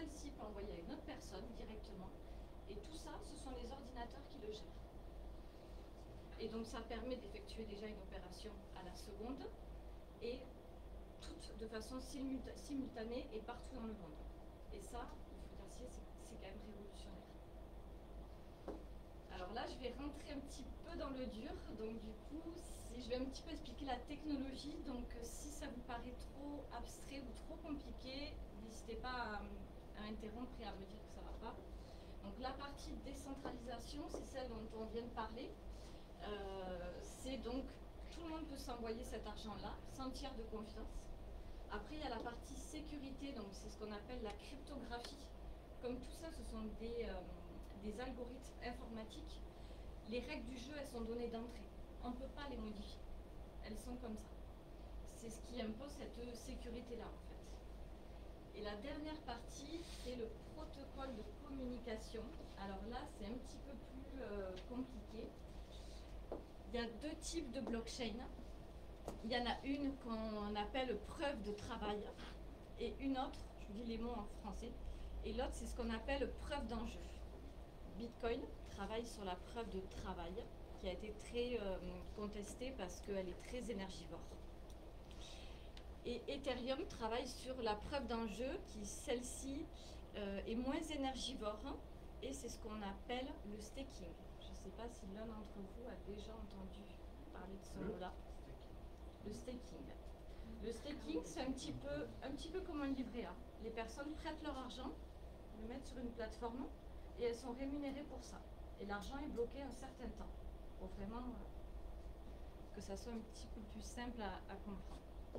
celle-ci peut envoyer à une autre personne directement. Et tout ça, ce sont les ordinateurs qui le gèrent. Et donc ça permet d'effectuer déjà une opération à la seconde et toutes de façon simultanée et partout dans le monde. Et ça, il faut dire, c'est quand même révolutionnaire. Alors là, je vais rentrer un petit peu dans le dur. Donc du coup, je vais un petit peu expliquer la technologie. Donc si ça vous paraît trop abstrait ou trop compliqué, n'hésitez pas à interrompre et à me dire que ça ne va pas. Donc la partie décentralisation, c'est celle dont on vient de parler. C'est donc, tout le monde peut s'envoyer cet argent-là, sans tiers de confiance. Après, il y a la partie sécurité, donc c'est ce qu'on appelle la cryptographie. Comme tout ça, ce sont des algorithmes informatiques. Les règles du jeu, elles sont données d'entrée. On ne peut pas les modifier. Elles sont comme ça. C'est ce qui impose cette sécurité-là, en fait. Et la dernière partie, c'est le protocole de communication. Alors là, c'est un petit peu plus compliqué. Il y a deux types de blockchain. Il y en a une qu'on appelle preuve de travail et une autre, je vous dis les mots en français, et l'autre c'est ce qu'on appelle preuve d'enjeu. Bitcoin travaille sur la preuve de travail qui a été très contestée parce qu'elle est très énergivore. Et Ethereum travaille sur la preuve d'enjeu qui, celle-ci, est moins énergivore et c'est ce qu'on appelle le staking. Je ne sais pas si l'un d'entre vous a déjà entendu parler de ce mot-là. Le staking. Le staking, c'est un petit peu comme un livret A. Les personnes prêtent leur argent, le mettent sur une plateforme et elles sont rémunérées pour ça. Et l'argent est bloqué un certain temps pour vraiment que ça soit un petit peu plus simple à comprendre.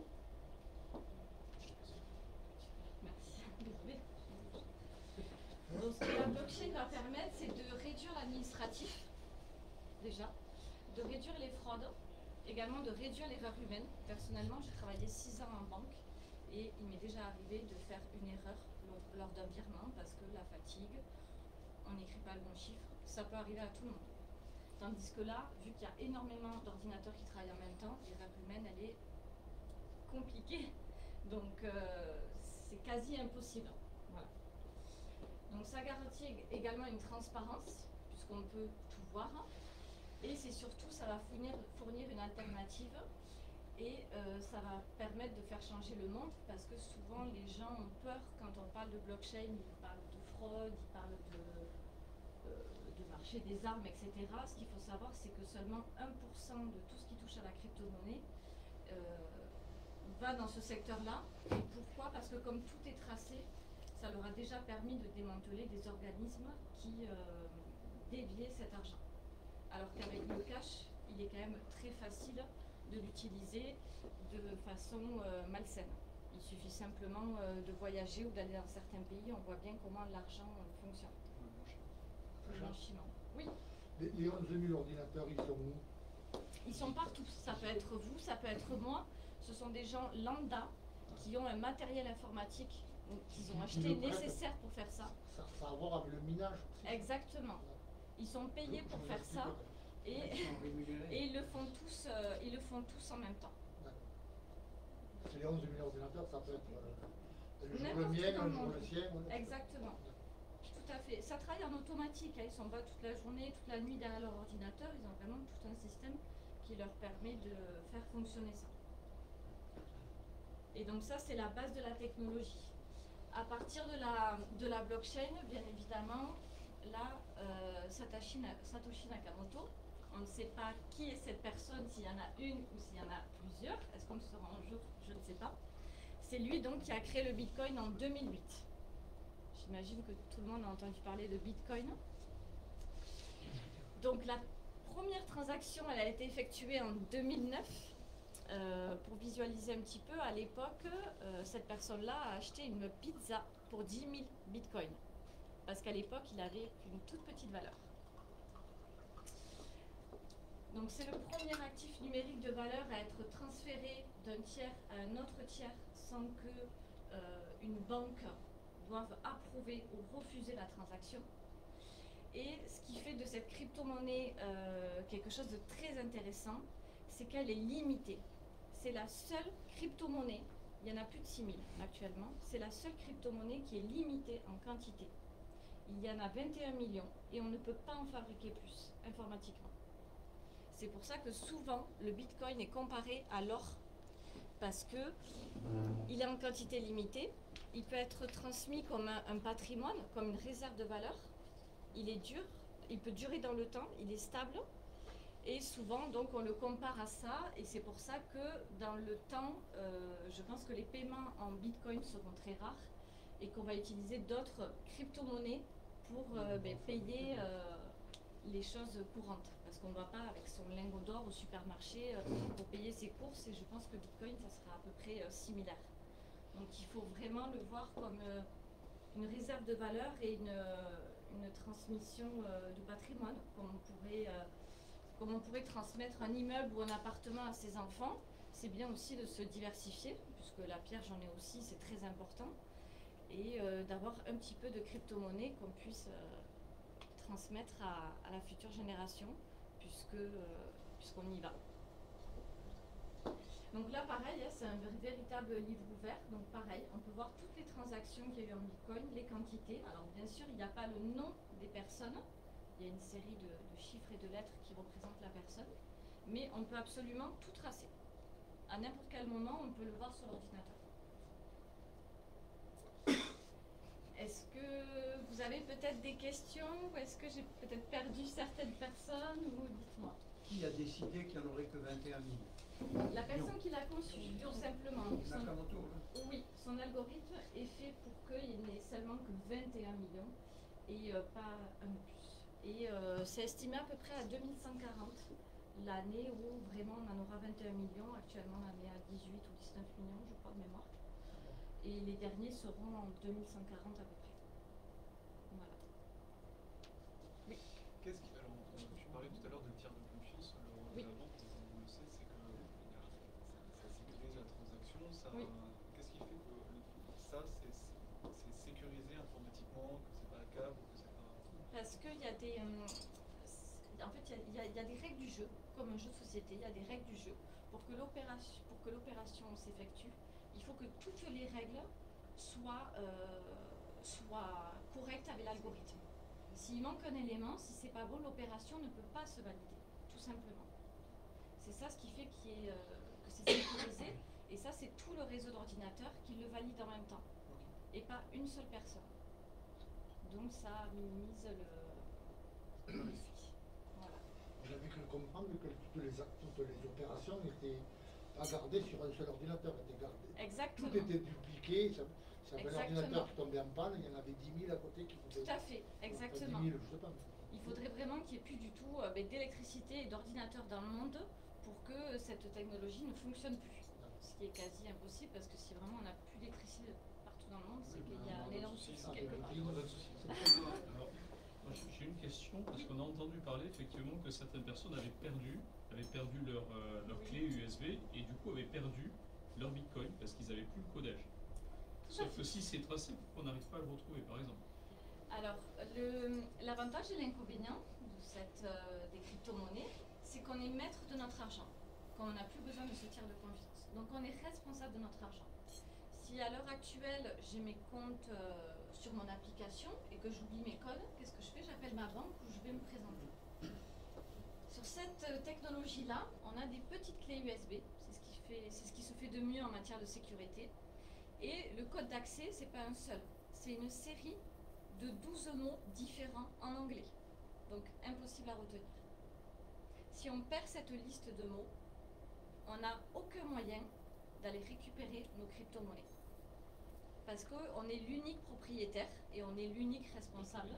Merci. Désolée. Donc, ce que la blockchain va permettre, c'est de réduire l'administratif, déjà, de réduire les fraudes, également de réduire l'erreur humaine. Personnellement, j'ai travaillé 6 ans en banque et il m'est déjà arrivé de faire une erreur lors d'un virement parce que la fatigue, on n'écrit pas le bon chiffre, ça peut arriver à tout le monde. Tandis que là, vu qu'il y a énormément d'ordinateurs qui travaillent en même temps, l'erreur humaine, elle est compliquée. Donc, c'est quasi impossible. Voilà. Donc, ça garantit également une transparence, puisqu'on peut tout voir. Et c'est surtout, ça va fournir une alternative et ça va permettre de faire changer le monde parce que souvent les gens ont peur quand on parle de blockchain, ils parlent de fraude, ils parlent de marché des armes, etc. Ce qu'il faut savoir, c'est que seulement 1% de tout ce qui touche à la crypto-monnaie va dans ce secteur-là. Et pourquoi? Parce que comme tout est tracé, ça leur a déjà permis de démanteler des organismes qui déviaient cet argent. Alors qu'avec le cash, il est quand même très facile de l'utiliser de façon malsaine. Il suffit simplement de voyager ou d'aller dans certains pays, on voit bien comment l'argent fonctionne. Le blanchiment. Oui. Les 11 000 ordinateurs, ils sont où? Ils sont partout. Ça peut être vous, ça peut être moi. Ce sont des gens lambda qui ont un matériel informatique qu'ils ont acheté nécessaire pour faire ça. Ça a à voir avec le minage. Exactement. Ils sont payés pour faire ça et ils le font tous en même temps. C'est les 11 000 ordinateurs, ça peut être le jour le N'importe mien, un comment. jour le sien. Exactement. Tout à fait. Ça travaille en automatique. Ils ne sont pas toute la journée, toute la nuit derrière leur ordinateur. Ils ont vraiment tout un système qui leur permet de faire fonctionner ça. Et donc ça, c'est la base de la technologie. À partir de la blockchain, bien évidemment, là, Satoshi Nakamoto, on ne sait pas qui est cette personne, s'il y en a une ou s'il y en a plusieurs. Est-ce qu'on sera un jour? Je ne sais pas. C'est lui donc qui a créé le Bitcoin en 2008. J'imagine que tout le monde a entendu parler de Bitcoin. Donc la première transaction, elle a été effectuée en 2009. Pour visualiser un petit peu, à l'époque, cette personne-là a acheté une pizza pour 10 000 bitcoins. Parce qu'à l'époque, il avait une toute petite valeur. Donc c'est le premier actif numérique de valeur à être transféré d'un tiers à un autre tiers sans que une banque doive approuver ou refuser la transaction. Et ce qui fait de cette crypto-monnaie quelque chose de très intéressant, c'est qu'elle est limitée. C'est la seule crypto-monnaie Il y en a plus de 6000 actuellement. C'est la seule crypto-monnaie qui est limitée en quantité. Il y en a 21 millions et on ne peut pas en fabriquer plus informatiquement. C'est pour ça que souvent le Bitcoin est comparé à l'or parce que il est en quantité limitée, il peut être transmis comme un patrimoine, comme une réserve de valeur. Il est dur, il peut durer dans le temps, il est stable. Et souvent, donc, on le compare à ça, et c'est pour ça que dans le temps, je pense que les paiements en Bitcoin seront très rares et qu'on va utiliser d'autres crypto-monnaies pour payer les choses courantes. Parce qu'on ne va pas avec son lingot d'or au supermarché pour payer ses courses, et je pense que Bitcoin, ça sera à peu près similaire. Donc il faut vraiment le voir comme une réserve de valeur et une transmission de patrimoine, comme on pourrait transmettre un immeuble ou un appartement à ses enfants. C'est bien aussi de se diversifier, puisque la pierre, j'en ai aussi, c'est très important, et d'avoir un petit peu de crypto-monnaie qu'on puisse transmettre à la future génération, puisqu'on y va. Donc là, pareil, c'est un véritable livre ouvert. Donc pareil, on peut voir toutes les transactions qu'il y a eu en Bitcoin, les quantités. Alors bien sûr, il n'y a pas le nom des personnes. Il y a une série de chiffres et de lettres qui représentent la personne. Mais on peut absolument tout tracer. À n'importe quel moment, on peut le voir sur l'ordinateur. Est-ce que vous avez peut-être des questions, ou est-ce que j'ai peut-être perdu certaines personnes, ou dites-moi. Qui a décidé qu'il n'y en aurait que 21 000? La personne qui l'a conçu, tout simplement. Nakamoto, hein? Oui, son algorithme est fait pour qu'il n'ait seulement que 21 millions et pas un de plus. Et c'est estimé à peu près à 2140, l'année où vraiment on en aura 21 millions. Actuellement, on en est à 18 ou 19 millions, je crois, de mémoire. Et les derniers seront en 2140 à peu près. Voilà. Oui. Qu'est-ce qui, alors, tu parlais tout à l'heure de tiers de confiance, le rôle de la banque, on le sait, c'est que ça sécurise la transaction. Oui. Qu'est-ce qui fait que ça, c'est sécurisé informatiquement, que c'est pas hackable, que c'est pas... Parce qu'il y a des... en fait, il y a des règles du jeu, comme un jeu de société, il y a des règles du jeu. Pour que l'opération s'effectue, il faut que toutes les règles soient correctes avec l'algorithme. S'il manque un élément, si c'est pas bon, l'opération ne peut pas se valider, tout simplement. C'est ça ce qui fait que c'est sécurisé, et ça c'est tout le réseau d'ordinateurs qui le valide en même temps, et pas une seule personne. Donc ça minimise le risque. Voilà. J'avais cru comprendre que toutes les opérations étaient pas gardées sur un seul ordinateur, étaient gardées. Exactement. Tout était dupliqué, ça avait l'ordinateur qui tombait en panne, il y en avait 10 000 à côté qui pouvaient... Tout à fait, exactement. 10 000, je sais pas. Il faudrait vraiment qu'il n'y ait plus du tout d'électricité et d'ordinateur dans le monde pour que cette technologie ne fonctionne plus. Ce qui est quasi impossible, parce que si vraiment on n'a plus d'électricité partout dans le monde, c'est qu'il y a un énorme souci quelque part. Alors, moi, j'ai une question, parce qu'on a entendu parler effectivement que certaines personnes avaient perdu leur clé USB et du coup avaient perdu leur Bitcoin parce qu'ils n'avaient plus le codage. Sauf que si c'est tracé, pourquoi on n'arrive pas à le retrouver par exemple? Alors, l'avantage et l'inconvénient des crypto-monnaies, c'est qu'on est maître de notre argent, qu'on n'a plus besoin de ce tiers de confiance. Donc on est responsable de notre argent. Si à l'heure actuelle, j'ai mes comptes sur mon application et que j'oublie mes codes, qu'est-ce que je fais? J'appelle ma banque où je vais me présenter. Sur cette technologie-là, on a des petites clés USB, c'est ce qui se fait de mieux en matière de sécurité. Et le code d'accès, c'est pas un seul, c'est une série de 12 mots différents en anglais. Donc impossible à retenir. Si on perd cette liste de mots, on n'a aucun moyen d'aller récupérer nos crypto-monnaies. Parce qu'on est l'unique propriétaire et on est l'unique responsable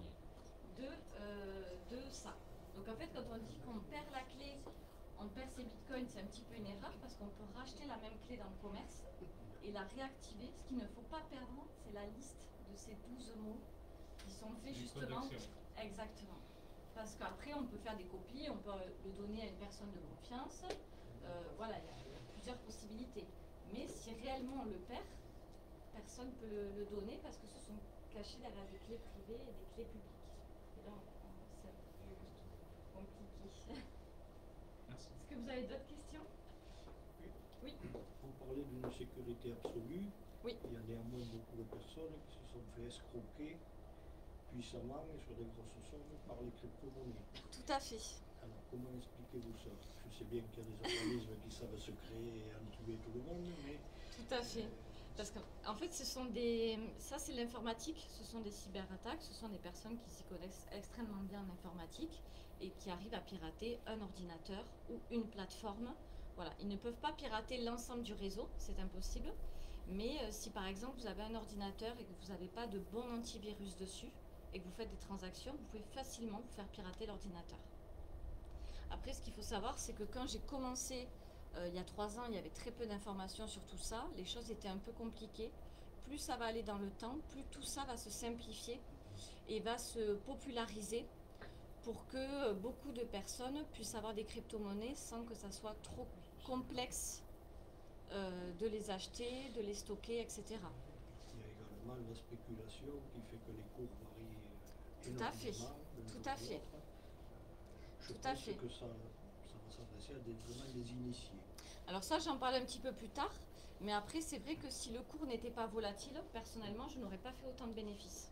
de ça. Donc en fait, quand on dit qu'on perd la clé, on perd ses bitcoins, c'est un petit peu une erreur parce qu'on peut racheter la même clé dans le commerce et la réactiver. Ce qu'il ne faut pas perdre, c'est la liste de ces 12 mots qui sont faits justement. Exactement. Parce qu'après, on peut faire des copies, on peut le donner à une personne de confiance. Voilà, il y a plusieurs possibilités. Mais si réellement on le perd, personne ne peut le donner parce que ce sont cachés derrière des clés privées et des clés publiques. Et là, c'est un peu plus compliqué. Merci. Est-ce que vous avez d'autres questions? Oui. Oui. On parlait d'une sécurité absolue. Oui. Il y a néanmoins beaucoup de personnes qui se sont fait escroquer puissamment et sur des grosses sommes par les crypto-monnaies. Tout à fait. Alors, comment expliquez-vous ça? Je sais bien qu'il y a des organismes qui savent se créer et en tuer tout le monde, mais... Tout à fait. Parce qu'en fait, ça c'est l'informatique, ce sont des cyberattaques, ce sont des personnes qui s'y connaissent extrêmement bien en informatique et qui arrivent à pirater un ordinateur ou une plateforme. Voilà, ils ne peuvent pas pirater l'ensemble du réseau, c'est impossible. Mais si par exemple vous avez un ordinateur et que vous n'avez pas de bon antivirus dessus et que vous faites des transactions, vous pouvez facilement vous faire pirater l'ordinateur. Après, ce qu'il faut savoir, c'est que quand j'ai commencé il y a 3 ans, il y avait très peu d'informations sur tout ça. Les choses étaient un peu compliquées. Plus ça va aller dans le temps, plus tout ça va se simplifier et va se populariser pour que beaucoup de personnes puissent avoir des crypto-monnaies sans que ça soit trop complexe de les acheter, de les stocker, etc. Il y a également la spéculation qui fait que les cours varient Tout à fait. énormément d'un Tout jour à à fait. l'autre. Je Tout à pense fait. que ça va s'adresser à vraiment des initiés. Alors ça, j'en parle un petit peu plus tard, mais après, c'est vrai que si le cours n'était pas volatile, personnellement, je n'aurais pas fait autant de bénéfices.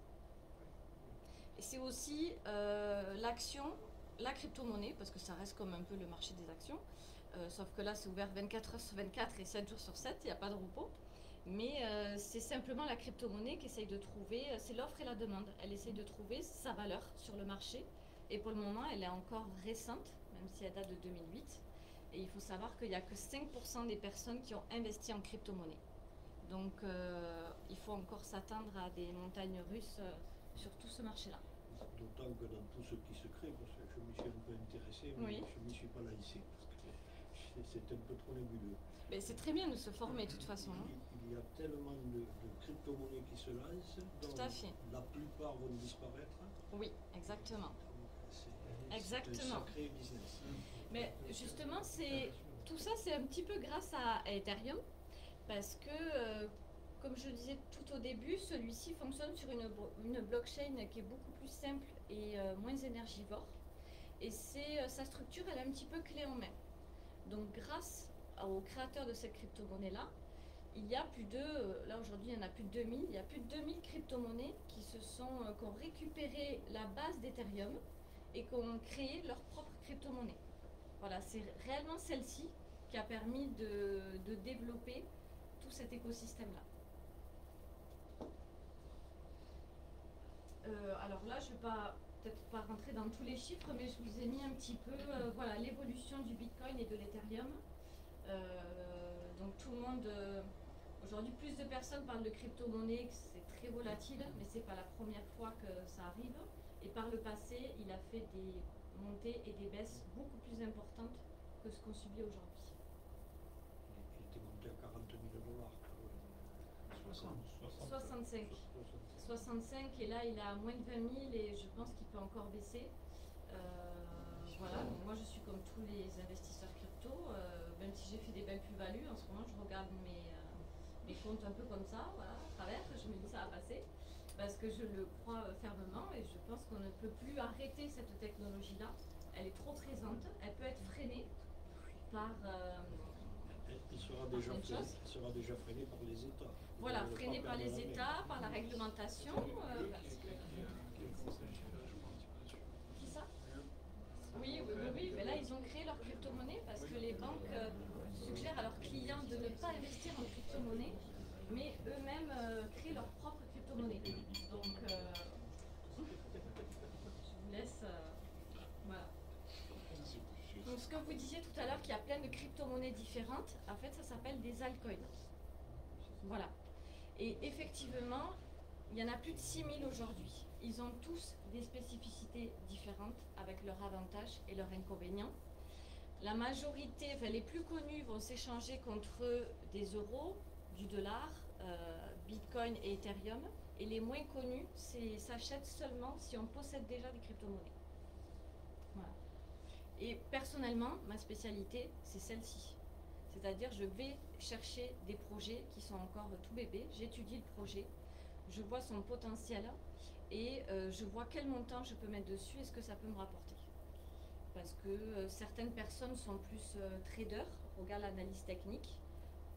Et c'est aussi l'action, la crypto-monnaie, parce que ça reste comme un peu le marché des actions, sauf que là, c'est ouvert 24 heures sur 24 et 7 jours sur 7, il n'y a pas de repos. Mais c'est simplement la crypto-monnaie qui essaye de trouver, c'est l'offre et la demande. Elle essaye de trouver sa valeur sur le marché. Et pour le moment, elle est encore récente, même si elle date de 2008. Et il faut savoir qu'il n'y a que 5% des personnes qui ont investi en crypto-monnaie. Donc il faut encore s'attendre à des montagnes russes sur tout ce marché-là. D'autant que dans tout ce qui se crée, parce que je m'y suis un peu intéressé, mais Oui. je ne m'y suis pas laissé, parce que c'est un peu trop nébuleux. Mais c'est très bien de se former de toute façon. Hein. Il y a tellement de crypto-monnaies qui se lancent, dont Tout à fait. la plupart vont disparaître. Oui, exactement. C'est Exactement. un sacré business. Mais justement, tout ça, c'est un petit peu grâce à Ethereum, parce que, comme je le disais tout au début, celui-ci fonctionne sur une blockchain qui est beaucoup plus simple et moins énergivore. Et sa structure, elle est un petit peu clé en main. Donc, grâce aux créateurs de cette crypto-monnaie-là, il y a là aujourd'hui, il y en a plus de 2000, il y a plus de 2000 crypto-monnaies qui ont récupéré la base d'Ethereum et qui ont créé leur propre crypto-monnaie. Voilà, c'est réellement celle-ci qui a permis de développer tout cet écosystème-là. Alors là, je ne vais peut-être pas rentrer dans tous les chiffres, mais je vous ai mis un petit peu voilà, l'évolution du Bitcoin et de l'Ethereum. Donc tout le monde, aujourd'hui plus de personnes parlent de crypto-monnaie, c'est très volatile, mais ce n'est pas la première fois que ça arrive. Et par le passé, il a fait des montées et des baisses beaucoup plus importantes que ce qu'on subit aujourd'hui. Il était monté à 40 000 $. 65. 65 et là il est à moins de 20 000 et je pense qu'il peut encore baisser. Voilà, donc moi je suis comme tous les investisseurs crypto, même si j'ai fait des belles plus-values, en ce moment je regarde mes comptes un peu comme ça, voilà, à travers, je me dis ça va passer, parce que je le crois fermement et je pense qu'on ne peut plus arrêter cette technologie-là. Elle est trop présente, elle peut être freinée par... Elle sera déjà freinée par les États. Voilà, freinée par les États, par la réglementation. Qui ça? Oui, mais là ils ont créé leur crypto-monnaie parce que les banques suggèrent à leurs clients de ne pas investir en crypto-monnaie, mais eux-mêmes créent leur propre crypto-monnaie. Donc, je vous laisse. Voilà. Donc, ce que vous disiez tout à l'heure, qu'il y a plein de crypto-monnaies différentes, en fait, ça s'appelle des altcoins. Voilà. Et effectivement, il y en a plus de 6000 aujourd'hui. Ils ont tous des spécificités différentes avec leurs avantages et leurs inconvénients. La majorité, enfin les plus connus, vont s'échanger contre des euros, du dollar, Bitcoin et Ethereum. Et les moins connus s'achètent seulement si on possède déjà des crypto-monnaies. Voilà. Et personnellement, ma spécialité, c'est celle-ci. C'est-à-dire, je vais chercher des projets qui sont encore tout bébés, j'étudie le projet, je vois son potentiel et je vois quel montant je peux mettre dessus et ce que ça peut me rapporter. Parce que certaines personnes sont plus traders, regardent l'analyse technique,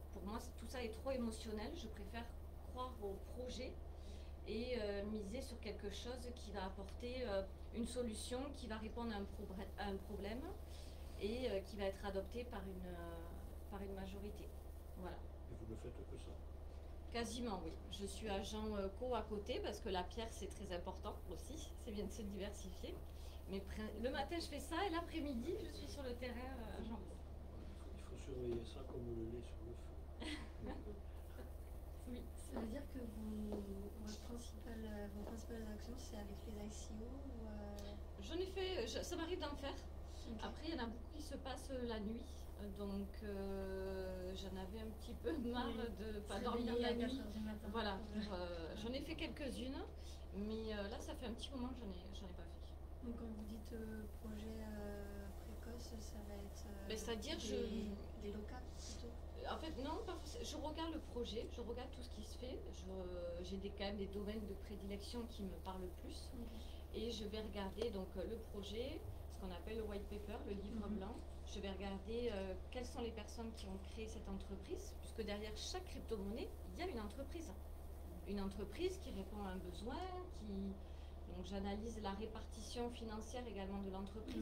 Pour moi, tout ça est trop émotionnel. Je préfère croire au projet et miser sur quelque chose qui va apporter une solution, qui va répondre à un problème et qui va être adopté par une majorité. Voilà. Et vous ne faites que ça. Quasiment, oui. Je suis agent co à côté parce que la pierre, c'est très important aussi. C'est bien de se diversifier. Mais le matin, je fais ça et l'après-midi, je suis sur le terrain agent co. Il faut surveiller ça comme le lait sur le feu. Oui. Ça veut dire que vos principales actions, c'est avec les ICO ou J'en ai fait, ça m'arrive d'en faire. Ok. Après, il y en a beaucoup qui se passent la nuit. Donc, j'en avais un petit peu marre de ne pas Se dormir réveiller la à 4 nuit. heures du matin. Voilà, Ouais. j'en ai fait quelques-unes, mais là, ça fait un petit moment que j'en ai pas fait. Donc quand vous dites projet précoce, ça va être Mais c'est-à-dire, des locales plutôt. En fait, non, pas forcément. Je regarde le projet, je regarde tout ce qui se fait. J'ai quand même des domaines de prédilection qui me parlent le plus. Et je vais regarder donc le projet, ce qu'on appelle le white paper, le livre blanc. Je vais regarder quelles sont les personnes qui ont créé cette entreprise, puisque derrière chaque crypto-monnaie, il y a une entreprise. Une entreprise qui répond à un besoin, donc j'analyse la répartition financière également de l'entreprise,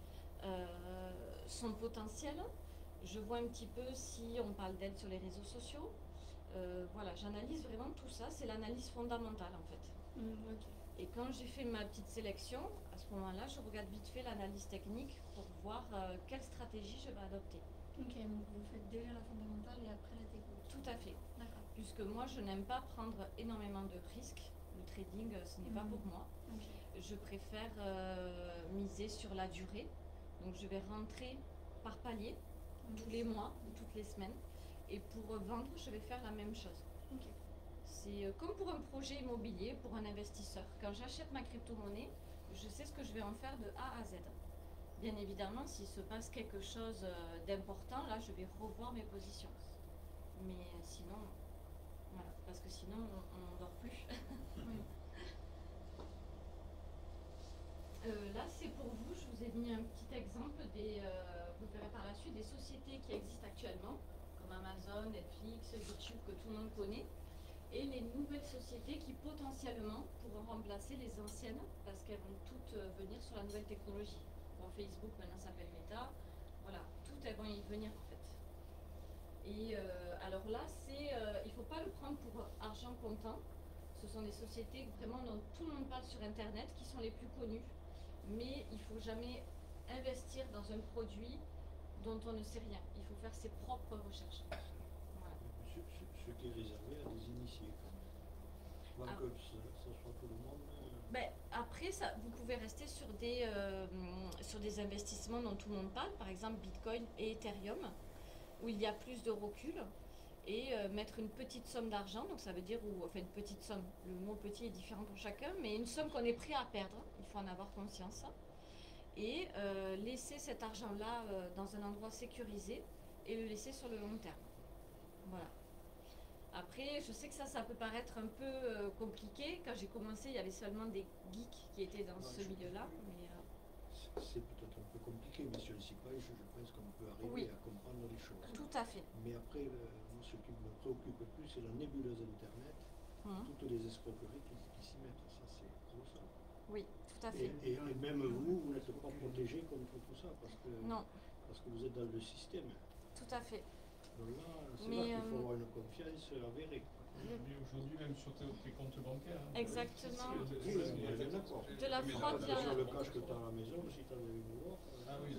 son potentiel. Je vois un petit peu si on parle d'aide sur les réseaux sociaux. Voilà, j'analyse vraiment tout ça. C'est l'analyse fondamentale en fait. Ok. Et quand j'ai fait ma petite sélection, à ce moment-là, je regarde vite fait l'analyse technique pour voir quelle stratégie je vais adopter. Ok, donc vous faites déjà la fondamentale et après la technique. Tout à fait. D'accord. Puisque moi, je n'aime pas prendre énormément de risques. Le trading, ce n'est pas pour moi. Ok. Je préfère miser sur la durée. Donc, je vais rentrer par palier, tous les mois ou toutes les semaines. Et pour vendre, je vais faire la même chose. Ok. C'est comme pour un projet immobilier, pour un investisseur. Quand j'achète ma crypto-monnaie, je sais ce que je vais en faire de A à Z. Bien évidemment, s'il se passe quelque chose d'important, là, je vais revoir mes positions. Mais sinon, voilà, parce que sinon, on n'en dort plus. Là, c'est pour vous, je vous ai mis un petit exemple vous verrez par la suite, des sociétés qui existent actuellement, comme Amazon, Netflix, YouTube, que tout le monde connaît, et les nouvelles sociétés qui potentiellement pourront remplacer les anciennes, parce qu'elles vont toutes venir sur la nouvelle technologie. Bon, Facebook maintenant s'appelle Meta, voilà, toutes elles vont y venir en fait. Et alors là, il ne faut pas le prendre pour argent comptant. Ce sont des sociétés vraiment dont tout le monde parle sur Internet, qui sont les plus connues. Mais il ne faut jamais investir dans un produit dont on ne sait rien. Il faut faire ses propres recherches. Voilà. Ce qui est réservé à des initiés. Avant que ça soit tout le monde. Ben, après, vous pouvez rester sur des investissements dont tout le monde parle, par exemple Bitcoin et Ethereum, où il y a plus de recul, et mettre une petite somme d'argent, donc ça veut dire, une petite somme, le mot petit est différent pour chacun, mais une somme qu'on est prêt à perdre, il faut en avoir conscience, et laisser cet argent-là dans un endroit sécurisé et le laisser sur le long terme. Voilà. Après, je sais que ça peut paraître un peu compliqué. Quand j'ai commencé, il y avait seulement des geeks qui étaient dans ce milieu-là. Mais c'est peut-être un peu compliqué, mais sur le CIPAI, je pense qu'on peut arriver à comprendre les choses. tout à fait. Mais après, moi, ce qui me préoccupe le plus, c'est la nébuleuse Internet, toutes les escroqueries qui s'y mettent. Ça, c'est colossal. Oui, tout à fait. Et même vous n'êtes pas protégé contre tout ça, parce que vous êtes dans le système. Tout à fait. Donc là, c'est là qu'il faut avoir une confiance avérée. Mais aujourd'hui, même sur tes comptes bancaires. Exactement. Oui, d'accord. De la fraude, Sur le cash que tu as à la maison, si tu as une voir. Ah oui,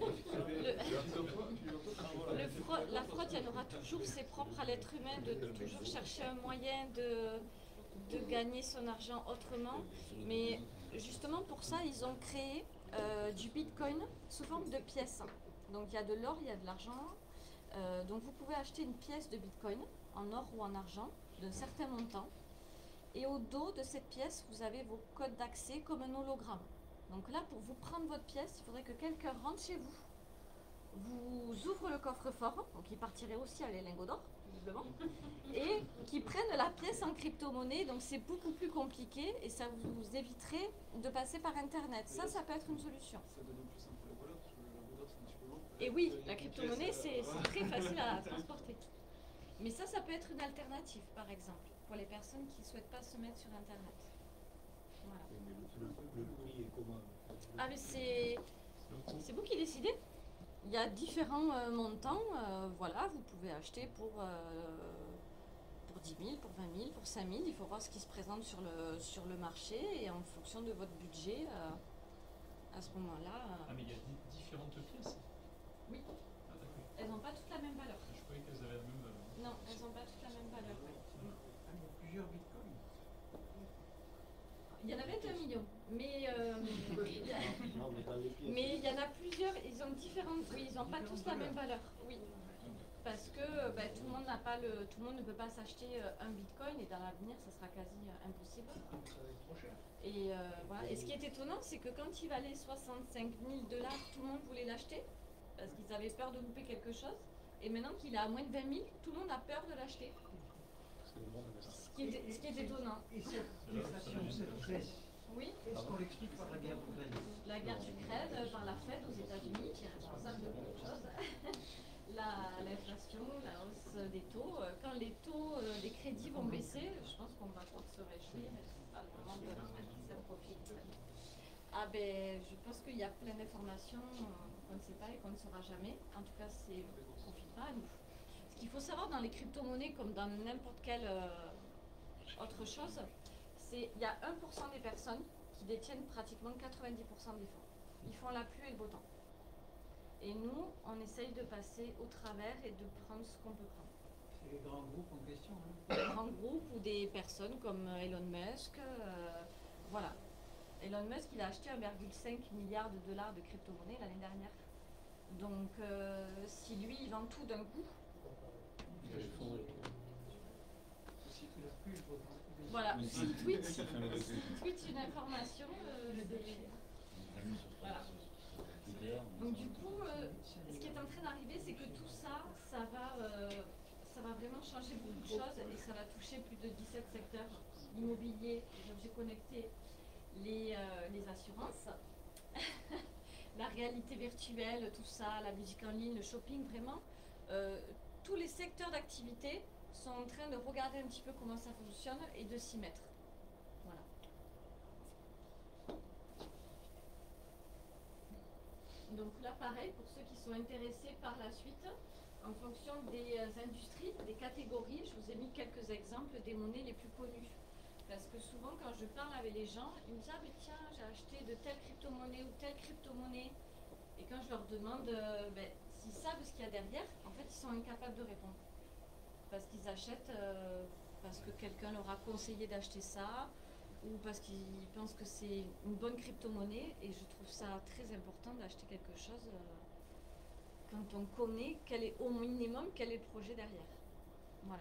la fraude, il y en aura toujours. C'est propre à l'être humain de toujours chercher un moyen de gagner son argent autrement. Mais justement pour ça, ils ont créé du Bitcoin sous forme de pièces. Donc il y a de l'or, il y a de l'argent. Donc vous pouvez acheter une pièce de Bitcoin en or ou en argent d'un certain montant. Et au dos de cette pièce, vous avez vos codes d'accès comme un hologramme. Donc là, pour vous prendre votre pièce, il faudrait que quelqu'un rentre chez vous, vous ouvre le coffre-fort, donc il partirait aussi à les lingots d'or, visiblement, et qui prenne la pièce en crypto-monnaie. Donc c'est beaucoup plus compliqué et ça vous éviterait de passer par Internet. Ça peut être une solution. Ça donne en plus un peu la valeur, parce que le lingot d'or, c'est un petit peu long. Et oui, la crypto-monnaie, c'est très facile à transporter. Mais ça peut être une alternative, par exemple, pour les personnes qui ne souhaitent pas se mettre sur Internet. Voilà. Mais le prix est comment? Ah, mais c'est vous qui décidez. Il y a différents montants. Voilà, vous pouvez acheter pour 10 000, pour 20 000, pour 5 000. Il faut voir ce qui se présente sur le marché et en fonction de votre budget, à ce moment-là. Ah, mais il y a différentes pièces? Oui. Ah, d'accord. Elles n'ont pas toutes la même valeur. Je croyais qu'elles avaient la même valeur. Non, elles n'ont pas toutes la même valeur. Oui. Ah, il y a plusieurs bitcoins. Il y en a 21 millions, mais Non, mais dans les pièces. mais il y en a plusieurs. Ils ont différentes. Oui, ils n'ont pas tous la même valeur. Oui. Parce que tout le monde n'a pas tout le monde ne peut pas s'acheter un bitcoin et dans l'avenir ça sera quasi impossible. Ça va être trop cher. Et voilà. Et ce qui est étonnant, c'est que quand il valait 65 000 $, tout le monde voulait l'acheter parce qu'ils avaient peur de louper quelque chose. Et maintenant qu'il est à moins de 20 000, tout le monde a peur de l'acheter. Parce que le monde avait ça. Ce qui est étonnant. Et cette inflation, cette baisse, Oui. est-ce qu'on l'explique par la guerre d'Ukraine? La guerre d'Ukraine par la Fed aux États-Unis, qui est responsable de beaucoup de choses. L'inflation, la hausse des taux. Quand les taux des crédits vont baisser, je pense qu'on va pouvoir se réjouir. C'est pas le moment de ça profite. Ah ben, je pense qu'il y a plein d'informations qu'on ne sait pas et qu'on ne saura jamais. En tout cas, on ne profite pas à nous. Ce qu'il faut savoir dans les crypto-monnaies, comme dans n'importe quelle autre chose, c'est qu'il y a 1% des personnes qui détiennent pratiquement 90% des fonds. Ils font la pluie et le beau temps. Et nous, on essaye de passer au travers et de prendre ce qu'on peut prendre. C'est les grands groupes en question. Des grands groupes ou des personnes comme Elon Musk. Voilà. Elon Musk, il a acheté 1,5 milliard de dollars de crypto-monnaies l'année dernière. Donc, si lui, il vend tout d'un coup, voilà, s'il tweet une information, voilà. Donc du coup, ce qui est en train d'arriver, c'est que tout ça, ça va vraiment changer beaucoup de choses et ça va toucher plus de 17 secteurs: l'immobilier, les objets connectés, les assurances, la réalité virtuelle, tout ça, la musique en ligne, le shopping, vraiment. Tous les secteurs d'activité sont en train de regarder un petit peu comment ça fonctionne et de s'y mettre. Voilà. Donc là, pareil, pour ceux qui sont intéressés par la suite, en fonction des industries, des catégories, je vous ai mis quelques exemples des monnaies les plus connues. Parce que souvent, quand je parle avec les gens, ils me disent « Ah, mais tiens, j'ai acheté de telle crypto-monnaie ou telle crypto-monnaie ». Et quand je leur demande s'ils savent ce qu'il y a derrière, en fait, ils sont incapables de répondre. Parce qu'ils achètent parce que quelqu'un leur a conseillé d'acheter ça, ou parce qu'ils pensent que c'est une bonne crypto-monnaie. Et je trouve ça très important d'acheter quelque chose quand on connaît au minimum quel est le projet derrière. Voilà.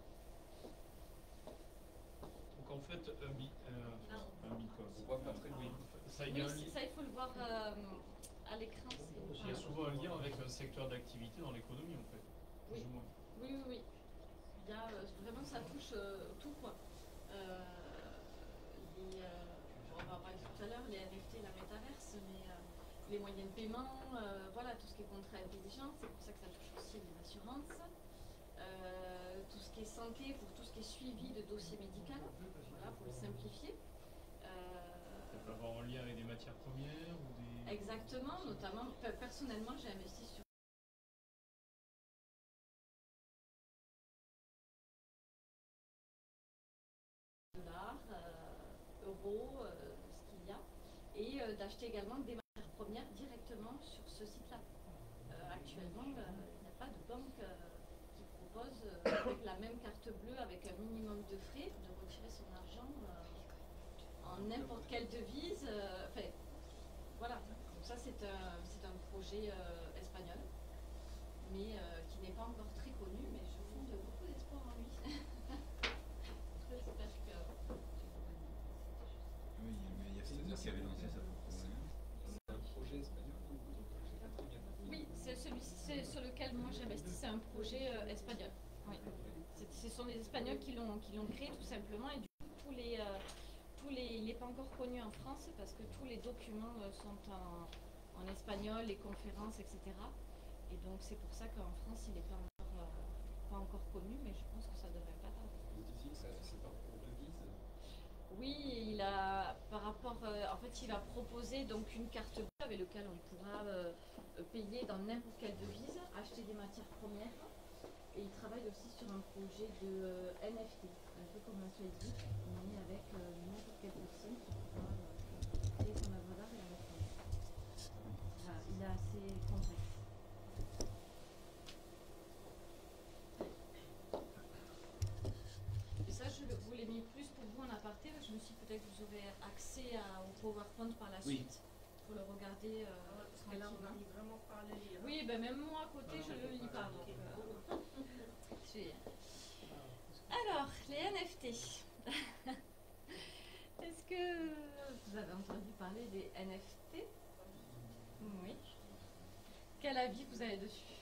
Donc en fait, un bitcoin. On voit pas très bien. Ça, il Oui, y a ça, il faut le voir à l'écran. il y a souvent un lien avec un secteur d'activité dans l'économie, en fait. Plus Oui. ou moins. Oui. Il y a, vraiment, ça touche tout, quoi. On va en parler tout à l'heure, les NFT, la métaverse, mais les moyens de paiement, voilà, tout ce qui est contrat intelligent, c'est pour ça que ça touche aussi les assurances. Tout ce qui est santé, pour tout ce qui est suivi de dossier médical, voilà, pour le simplifier. Ça peut avoir un lien avec des matières premières ou des... Exactement, notamment, personnellement, j'ai investi sur dollars, euros, ce qu'il y a, et d'acheter également des matières premières directement sur ce site-là. Actuellement, il n'y a pas de banque qui propose, avec la même carte bleue, avec un minimum de frais, de retirer son argent en n'importe quelle devise. Voilà. Donc ça, c'est un projet espagnol, mais qui n'est pas encore très connu, mais je fonde beaucoup d'espoir en lui. J'espère que... Oui, mais il y a César qui avait lancé ça pour C'est un projet espagnol ou j'ai compris bien? Oui, c'est celui sur lequel moi j'investis, c'est un projet espagnol. Oui. Ce sont les Espagnols qui l'ont créé tout simplement, et du coup il n'est pas encore connu en France parce que tous les documents sont en espagnol, les conférences, etc. Et donc c'est pour ça qu'en France il n'est pas pas encore connu, mais je pense que ça devrait pas tarder. Vous disiez que c'est pas pour devise. Oui, il a par rapport, en fait, il va proposer donc une carte bleue avec laquelle on pourra payer dans n'importe quelle devise, acheter des matières premières. Et il travaille aussi sur un projet de NFT, un peu comme un Facebook, mais avec n'importe quelle personne qui pourra créer son œuvre d'art et la mettre en ligne. Voilà, il est assez complexe. Et ça, vous l'ai mis plus pour vous en aparté, parce que je me suis dit peut-être que vous aurez accès au PowerPoint par la suite, pour le regarder. Parce que là, on va vraiment parler. Oui, ben même moi à côté, je le lis pas. Donc, alors, les NFT. Est-ce que vous avez entendu parler des NFT? Oui. Quel avis vous avez dessus?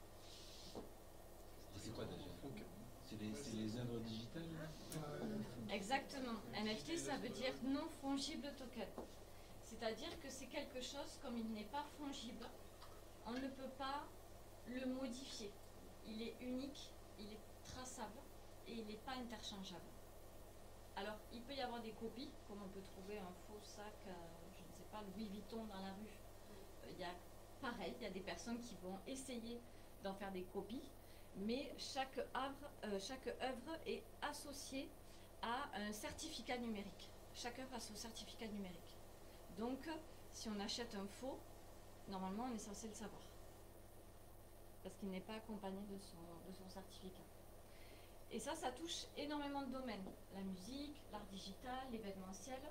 C'est quoi déjà? C'est les œuvres digitales là? Exactement. NFT, ça veut dire non fongible token. C'est-à-dire que c'est quelque chose, comme il n'est pas fongible, on ne peut pas le modifier. Il est unique, il est traçable et il n'est pas interchangeable. Alors, il peut y avoir des copies, comme on peut trouver un faux sac, je ne sais pas, Louis Vuitton dans la rue. Pareil, il y a des personnes qui vont essayer d'en faire des copies, mais chaque œuvre est associée à un certificat numérique. Chaque œuvre a son certificat numérique. Donc, si on achète un faux, normalement, on est censé le savoir. Parce qu'il n'est pas accompagné de son certificat. Et ça touche énormément de domaines. La musique, l'art digital, l'événementiel.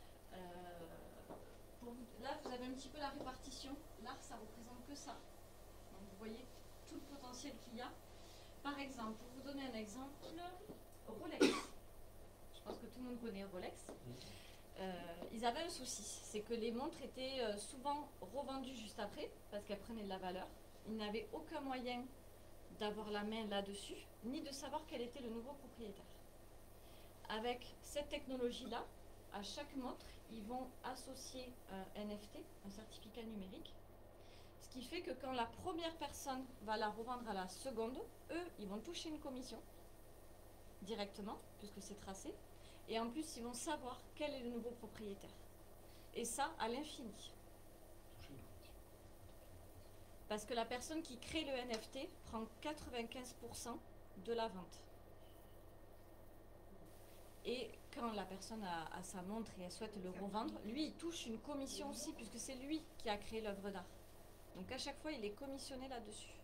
Là, vous avez un petit peu la répartition. L'art, ça représente que ça. Donc, vous voyez tout le potentiel qu'il y a. Par exemple, pour vous donner un exemple, Rolex. Je pense que tout le monde connaît Rolex. Ils avaient un souci, c'est que les montres étaient souvent revendues juste après, parce qu'elles prenaient de la valeur. Ils n'avaient aucun moyen d'avoir la main là-dessus, ni de savoir quel était le nouveau propriétaire. Avec cette technologie-là, à chaque montre, ils vont associer un NFT, un certificat numérique, ce qui fait que quand la première personne va la revendre à la seconde, eux, ils vont toucher une commission directement, puisque c'est tracé, et en plus, ils vont savoir quel est le nouveau propriétaire. Et ça, à l'infini. Parce que la personne qui crée le NFT prend 95% de la vente. Et quand la personne a sa montre et elle souhaite le revendre, lui, il touche une commission aussi, puisque c'est lui qui a créé l'œuvre d'art. Donc à chaque fois, il est commissionné là-dessus.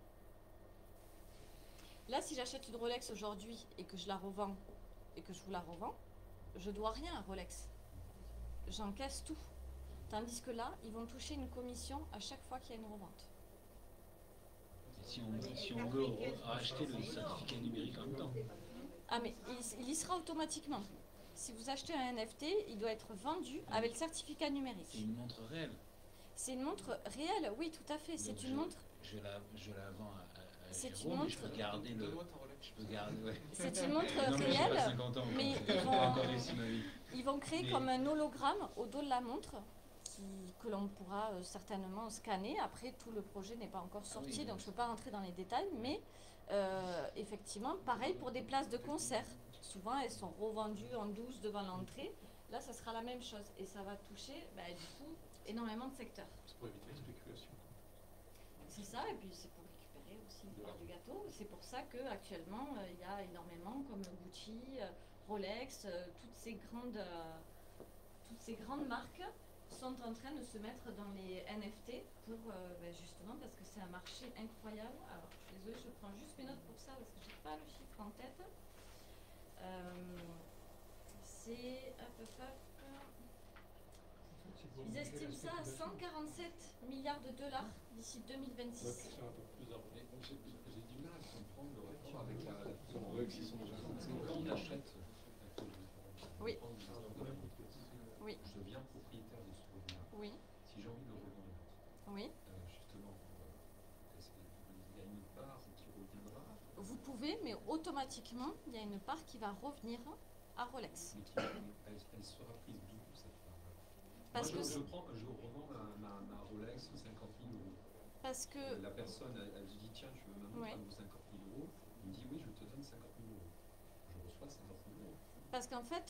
Là, si j'achète une Rolex aujourd'hui et que je la revends, et que je vous la revends, je dois rien à Rolex. J'encaisse tout. Tandis que là, ils vont toucher une commission à chaque fois qu'il y a une revente. Si on veut racheter le certificat numérique en même temps. Ah mais il y sera automatiquement. Si vous achetez un NFT, il doit être vendu avec le certificat numérique. C'est une montre réelle. C'est une montre réelle, oui, tout à fait. C'est une montre. Je la vends à c'est Jérôme, une montre. je peux garder le. Je peux garder. Ouais. C'est une montre non, mais réelle, j'ai pas 50 ans, mais ils vont créer comme un hologramme au dos de la montre que l'on pourra certainement scanner. Après, tout le projet n'est pas encore sorti, donc je ne peux pas rentrer dans les détails, mais effectivement, pareil pour des places de concert. Souvent, elles sont revendues en douce devant l'entrée. Là, ça sera la même chose et ça va toucher, du coup, énormément de secteurs. C'est pour éviter les spéculations. C'est ça, et puis c'est pour récupérer aussi le part du gâteau. C'est pour ça qu'actuellement, il y a énormément, comme Gucci, Rolex, toutes ces grandes marques sont en train de se mettre dans les NFT pour justement parce que c'est un marché incroyable. Alors, je suis désolée, je prends juste mes notes pour ça parce que je n'ai pas le chiffre en tête. C'est ils estiment ça à 147 milliards de dollars d'ici 2026. C'est un peu plus abordé. J'ai du mal à comprendre le rapport avec la Rolex. Quand on achète, oui. Oui. Je deviens propriétaire de ce produit-là. Oui. Si j'ai envie de le revendre, oui. Justement, il y a une part qui reviendra. Vous pouvez, mais automatiquement, il y a une part qui va revenir à Rolex. Mais elle sera prise d'où cette part? Parce Moi, que je revends ma Rolex 50 000 euros. Parce que la personne, elle dit tiens, je veux ma montre, elle vaut 50 000 euros. il me dit oui, je te donne 50 000 euros. Je reçois 50 000 euros. Parce qu'en fait,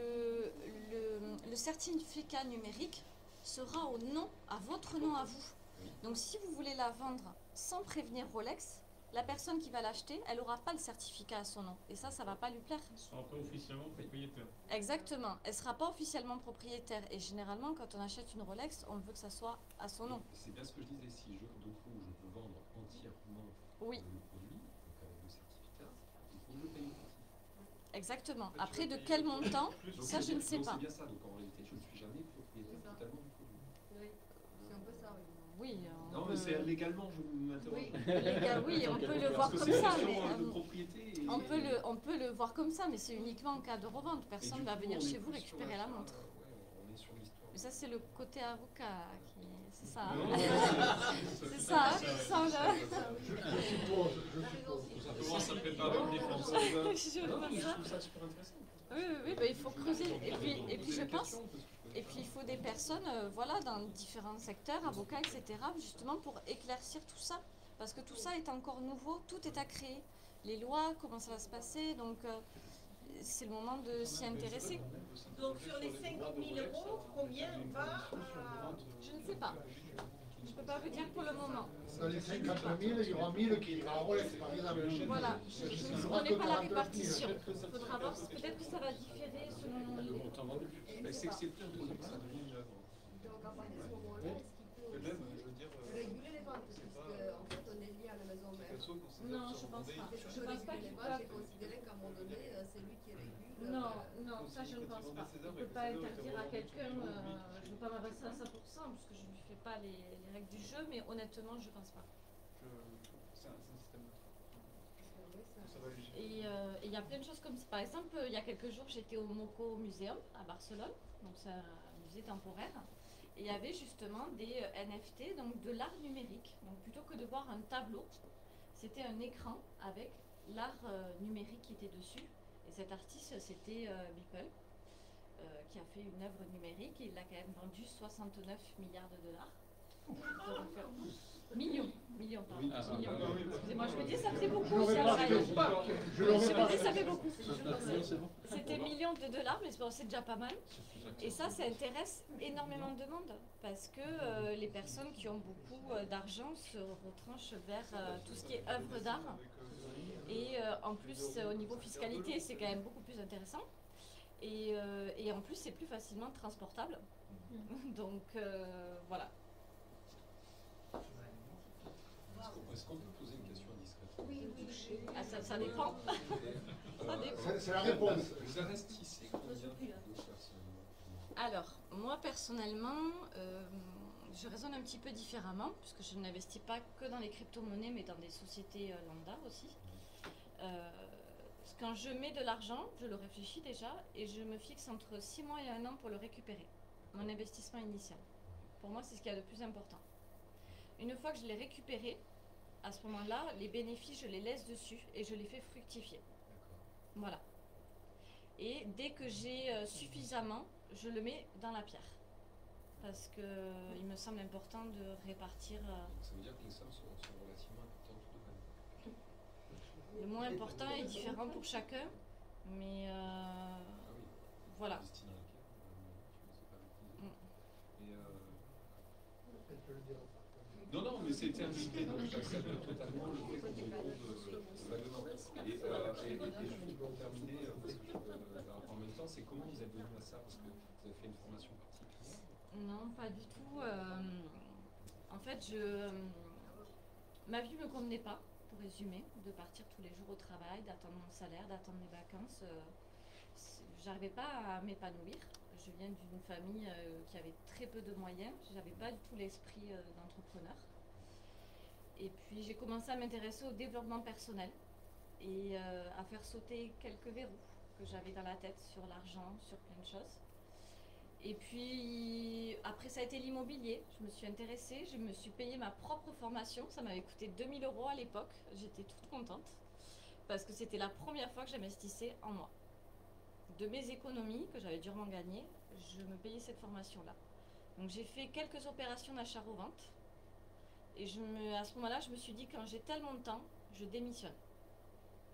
le certificat numérique sera au nom, à votre nom à vous. Oui. Donc si vous voulez la vendre sans prévenir Rolex, la personne qui va l'acheter, elle n'aura pas le certificat à son nom. Et ça ne va pas lui plaire. Ils sont pas officiellement propriétaires. Exactement. Elle ne sera pas officiellement propriétaire. Et généralement, quand on achète une Rolex, on veut que ça soit à son nom. C'est bien ce que je disais, si je peux vendre entièrement Oui. le produit, donc avec le certificat, il faut que je paye une partie. Exactement. tu Après, vas de payer quel plus. montant, Donc, ça je ne sais donc pas. c'est bien ça, donc en réalité, je ne suis jamais propriétaire C'est ça. totalement du produit. Oui, c'est un peu ça, oui. Oui, Non, mais c'est légalement, je m'interroge. Oui, les gars, oui, on peut le voir Parce que comme c'est ça. une Mais, question de propriété. Et... on peut le voir comme ça, mais c'est uniquement en cas de revente. Personne ne va venir chez vous récupérer la montre. Ouais, on est sur l'histoire. Mais ça, c'est le côté avocat qui. C'est ça. Hein. Non, C'est ça, hein, sans le. Je suppose. Tout simplement, ça prépare une défense. Je Non, vois mais je ça. trouve ça super intéressant. Oui, bah, il faut creuser. Et puis je pense. Et puis il faut des personnes, voilà, dans différents secteurs, avocats, etc., justement pour éclaircir tout ça. Parce que tout ça est encore nouveau, tout est à créer. Les lois, comment ça va se passer, donc c'est le moment de s'y intéresser. Donc sur les 50 000 euros, combien va Je ne sais pas. Je ne peux pas vous dire pour le moment. Dans les 50 000, il y aura 1000 qui ira à Rolex, par exemple. Voilà, je ne connais pas la répartition. Il faudra voir, peut-être que ça va différer selon Le montant vendu. C'est que c'est plus un produit que ça devient une œuvre. Donc à partir de ce moment-là, est-ce qu'il faut Et même, je veux dire, réguler les ventes? c'est Puisque pas- en fait on est lié à la maison mère. perso, considère Non, que je sur pense Vendée, pas. Est-ce Je que pense pas réguler les qu'ils ventes, peuvent. c'est considéré qu'à un moment donné, c'est lui qui régule? Non, non, ça je ne pense pas. On ne peut pas interdire à quelqu'un, je ne veux pas m'avancer à 100% puisque je ne lui fais pas les règles du jeu, mais honnêtement je ne pense pas. c'est un système neutre. Oui, ça- Ça va juger. Et il y a plein de choses comme ça. Par exemple, il y a quelques jours, j'étais au Moco Museum à Barcelone, donc c'est un musée temporaire, et il y avait justement des NFT, donc de l'art numérique. Donc plutôt que de voir un tableau, c'était un écran avec l'art numérique qui était dessus. Et cet artiste, c'était Beeple, qui a fait une œuvre numérique et il l'a quand même vendu 69 milliards de dollars. Donc, millions, pardon. Oui. Millions. Excusez-moi, je me dis, ça faisait beaucoup Je l'aurais aussi à pas l'oreille. fait. Je Je l'aurais me pas dis, fait. ça fait beaucoup. C'est bon. C'était millions de dollars, mais bon, c'est déjà pas mal. Et ça intéresse énormément de monde parce que les personnes qui ont beaucoup d'argent se retranchent vers tout ce qui est œuvre d'art. Et en plus, au niveau fiscalité, c'est quand même beaucoup plus intéressant. Et en plus, c'est plus facilement transportable. Donc voilà. Est-ce qu'on peut poser une question indiscrète? Oui, oui. Ah, ça dépend. Ça dépend. C'est la réponse. Vous investissez combien de personnes? Alors, moi personnellement, je raisonne un petit peu différemment, puisque je n'investis pas que dans les crypto-monnaies, mais dans des sociétés lambda aussi. Quand je mets de l'argent, je le réfléchis déjà, et je me fixe entre 6 mois et 1 an pour le récupérer, mon investissement initial. Pour moi, c'est ce qu'il y a de plus important. Une fois que je l'ai récupéré, à ce moment-là, les bénéfices, je les laisse dessus et je les fais fructifier. Voilà. Et dès que j'ai suffisamment, je le mets dans la pierre. Parce qu'il me semble important de répartir. Donc ça veut dire que les sommes sont relativement importantes tout de même. Le moins important est différent pour chacun. Mais Ah oui. voilà. Destiné à laquelle, je ne sais pas l'utiliser. Et Elle peut le dire. non, mais c'était un petit peu, donc j'accepte totalement le fait qu'on retrouve vaguement. Et juste pour terminer, parce que en même temps, c'est comment vous êtes venu à ça? Parce que vous avez fait une formation particulière. Non, pas du tout. En fait, ma vie ne me convenait pas, pour résumer, de partir tous les jours au travail, d'attendre mon salaire, d'attendre mes vacances. J'arrivais pas à m'épanouir. Je viens d'une famille qui avait très peu de moyens. J'avais pas du tout l'esprit d'entrepreneur. Et puis j'ai commencé à m'intéresser au développement personnel et à faire sauter quelques verrous que j'avais dans la tête sur l'argent, sur plein de choses. Et puis après ça a été l'immobilier. Je me suis intéressée, je me suis payé ma propre formation. Ça m'avait coûté 2 000 € à l'époque. J'étais toute contente parce que c'était la première fois que j'investissais en moi. De mes économies que j'avais durement gagnées, je me payais cette formation-là. Donc j'ai fait quelques opérations d'achat-revente. Et à ce moment-là, je me suis dit, quand j'ai tellement de temps, je démissionne.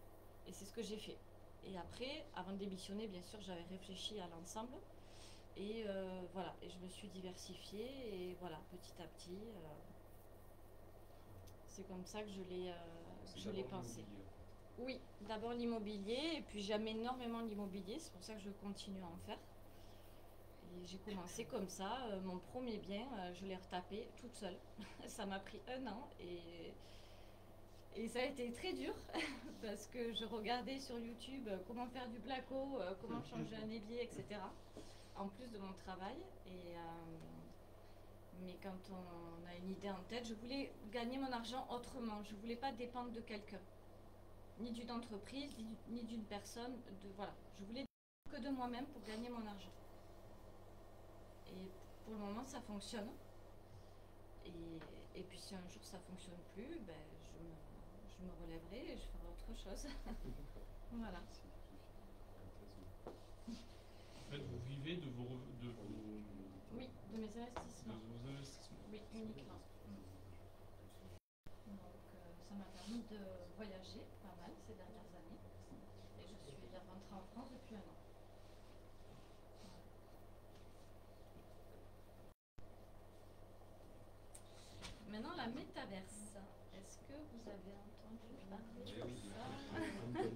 Et c'est ce que j'ai fait. Et après, avant de démissionner, bien sûr, j'avais réfléchi à l'ensemble. Et voilà, et je me suis diversifiée. Et voilà, petit à petit, c'est comme ça que je l'ai pensé. Oui, d'abord l'immobilier. Et puis j'aime énormément l'immobilier. C'est pour ça que je continue à en faire. Et j'ai commencé comme ça. Mon premier bien, je l'ai retapé toute seule. Ça m'a pris 1 an. Et ça a été très dur parce que je regardais sur YouTube comment faire du placo, comment changer un évier, etc. En plus de mon travail. Mais quand on a une idée en tête, je voulais gagner mon argent autrement. Je ne voulais pas dépendre de quelqu'un, ni d'une entreprise, ni d'une personne. Voilà. Je voulais que de moi-même pour gagner mon argent. Et pour le moment, ça fonctionne. Et puis si un jour ça ne fonctionne plus, ben, je me relèverai et je ferai autre chose. Voilà. En fait, vous vivez de vos... Oui, de mes investissements. De vos investissements. Oui, uniquement. Donc ça m'a permis de voyager pas mal ces dernières années. Et je suis rentrée en France depuis 1 an. Maintenant, la métaverse. Est-ce que vous avez entendu parler de ça?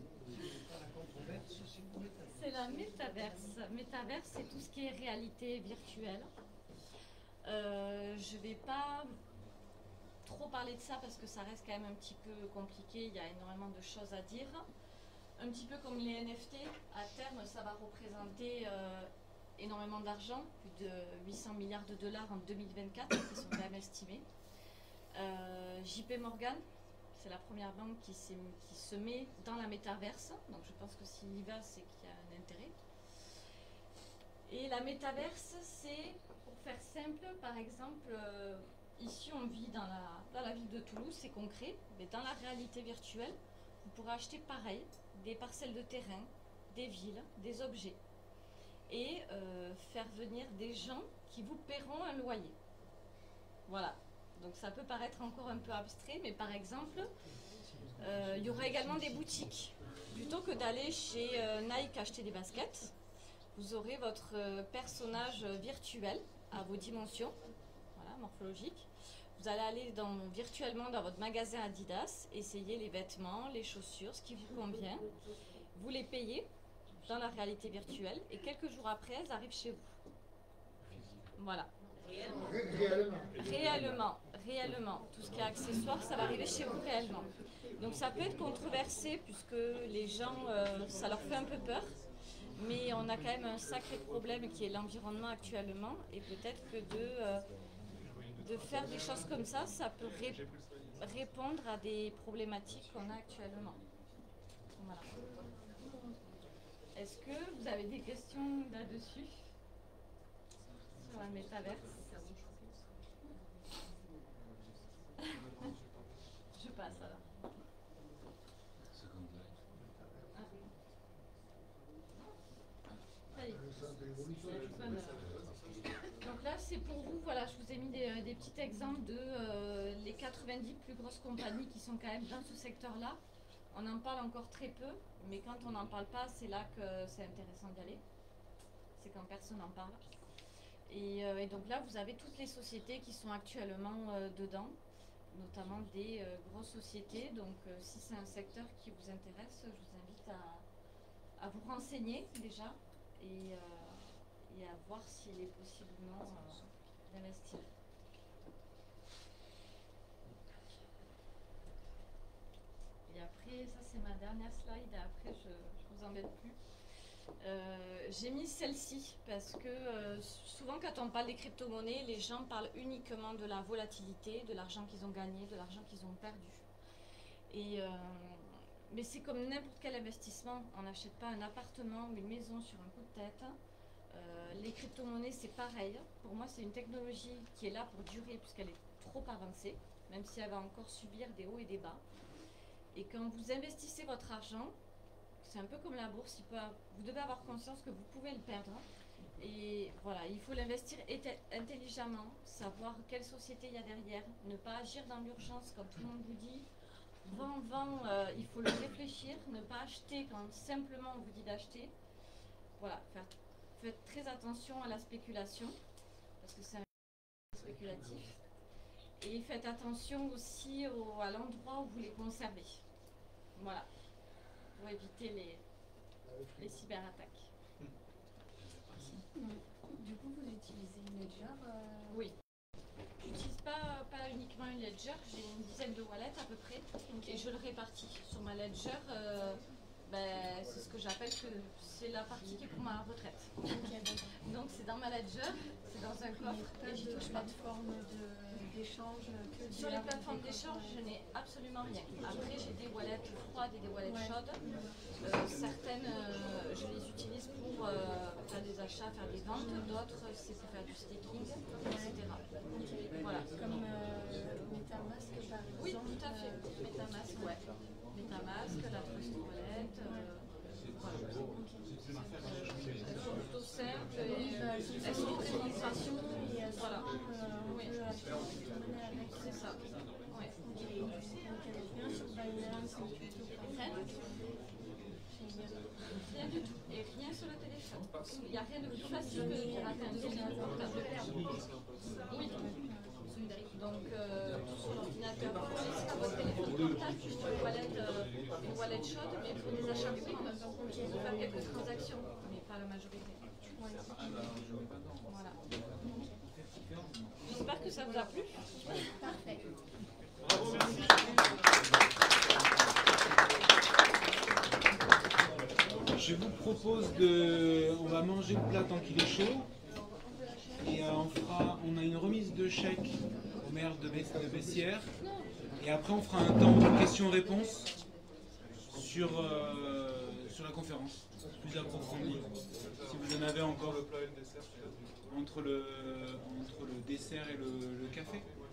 C'est la métaverse. Métaverse, c'est tout ce qui est réalité virtuelle. Je ne vais pas trop parler de ça parce que ça reste quand même un petit peu compliqué. Il y a énormément de choses à dire. Un petit peu comme les NFT, à terme, ça va représenter énormément d'argent, plus de 800 milliards de dollars en 2024, qui sont quand même estimés. JP Morgan, c'est la première banque qui se met dans la métaverse, donc je pense que s'il y va, c'est qu'il y a un intérêt. Et la métaverse, c'est, pour faire simple, par exemple, ici on vit dans la ville de Toulouse, c'est concret, mais dans la réalité virtuelle, vous pourrez acheter pareil, des parcelles de terrain, des villes, des objets, et faire venir des gens qui vous paieront un loyer. Voilà. Donc ça peut paraître encore un peu abstrait, mais par exemple, il y aura également des boutiques. Plutôt que d'aller chez Nike acheter des baskets, vous aurez votre personnage virtuel à vos dimensions, voilà, morphologiques. Vous allez aller virtuellement dans votre magasin Adidas, essayer les vêtements, les chaussures, ce qui vous convient. Vous les payez dans la réalité virtuelle et quelques jours après, elles arrivent chez vous. Voilà. Réellement. Tout ce qui est accessoire, ça va arriver chez vous réellement. Donc ça peut être controversé puisque les gens, ça leur fait un peu peur. Mais on a quand même un sacré problème qui est l'environnement actuellement. Et peut-être que de faire des choses comme ça, ça peut répondre à des problématiques qu'on a actuellement. Voilà. Est-ce que vous avez des questions là-dessus? Sur la métaverse? Je passe alors. Allez. Donc là, c'est pour vous, voilà, je vous ai mis des petits exemples de les 90 plus grosses compagnies qui sont quand même dans ce secteur-là. On en parle encore très peu, mais quand on n'en parle pas, c'est là que c'est intéressant d'y aller. C'est quand personne n'en parle. Et donc là, vous avez toutes les sociétés qui sont actuellement dedans, notamment des grosses sociétés. Donc si c'est un secteur qui vous intéresse, je vous invite à vous renseigner déjà et à voir s'il est possiblement d'investir. Et après, ça c'est ma dernière slide, et après je vous embête plus. J'ai mis celle-ci parce que souvent quand on parle des crypto-monnaies, les gens parlent uniquement de la volatilité, de l'argent qu'ils ont gagné, de l'argent qu'ils ont perdu. Mais c'est comme n'importe quel investissement, on n'achète pas un appartement ou une maison sur un coup de tête. Les crypto-monnaies c'est pareil, pour moi c'est une technologie qui est là pour durer puisqu'elle est trop avancée, même si elle va encore subir des hauts et des bas. Et quand vous investissez votre argent, c'est un peu comme la bourse, vous devez avoir conscience que vous pouvez le perdre. Et voilà, il faut l'investir intelligemment, savoir quelle société il y a derrière, ne pas agir dans l'urgence quand tout le monde vous dit il faut le réfléchir, ne pas acheter quand simplement on vous dit d'acheter. Voilà, faites très attention à la spéculation, parce que c'est un spéculatif. Et faites attention aussi à l'endroit où vous les conservez. Voilà, pour éviter les cyberattaques. Du coup, vous utilisez une ledger Oui. J'utilise pas uniquement une ledger, j'ai une dizaine de wallets à peu près, et je le répartis. Sur ma ledger, c'est ce que j'appelle que c'est la partie qui est pour ma retraite. Donc c'est dans ma ledger, c'est dans un coffre, et j'y touche pas. D'échange que sur les plateformes d'échange, je n'ai absolument rien. Après, j'ai des wallets froides et des wallets chaudes. Certaines, je les utilise pour faire des achats, faire des ventes. D'autres, c'est pour faire du staking, etc. Voilà. Comme MetaMask, par exemple. Oui, tout à fait. MetaMask, ouais. MetaMask, la Trust Wallet. Voilà. C'est plutôt simple et elles sont en démonstration. Voilà. Oui. C'est ça. Ouais. Rien du tout. Et rien sur le téléphone. Il n'y a rien de plus facile que de pirater un téléphone. Oui. Donc, sur l'ordinateur, vous pouvez sur votre téléphone portable, juste une wallet chaude, mais pour des achats courts, on peut faire quelques transactions, mais pas la majorité. Voilà. J'espère que ça vous a plu. Parfait. Je vous propose on va manger le plat tant qu'il est chaud. Et on a une remise de chèque au maire de Bessières. Et après, on fera un temps de questions-réponses sur la conférence, plus approfondie. Si vous en avez encore. Entre le dessert et le café.